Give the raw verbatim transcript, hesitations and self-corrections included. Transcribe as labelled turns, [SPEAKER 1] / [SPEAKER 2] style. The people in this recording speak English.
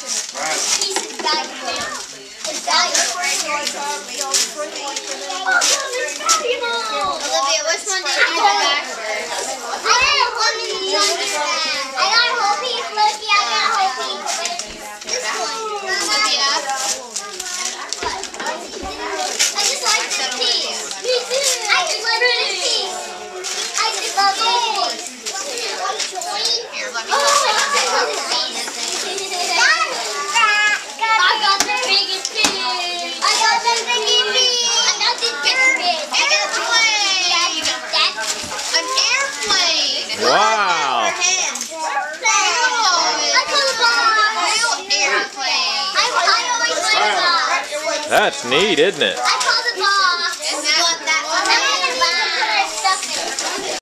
[SPEAKER 1] Piece of diamond. It's diamond. Oh, it's valuable. Olivia, which one did you do back first? I got a one in the understand. I got a whole piece, Loki. I got a whole piece. This one. Olivia. I just like this piece. Me too. I just love this piece. I just love this piece. Here, let me oh, I this piece. I got the biggest piece. I got the biggest piece. I got the biggest piece. I got the plane. An airplane.
[SPEAKER 2] Wow.
[SPEAKER 1] I got a airplane. I always like that.
[SPEAKER 2] That's neat, isn't it?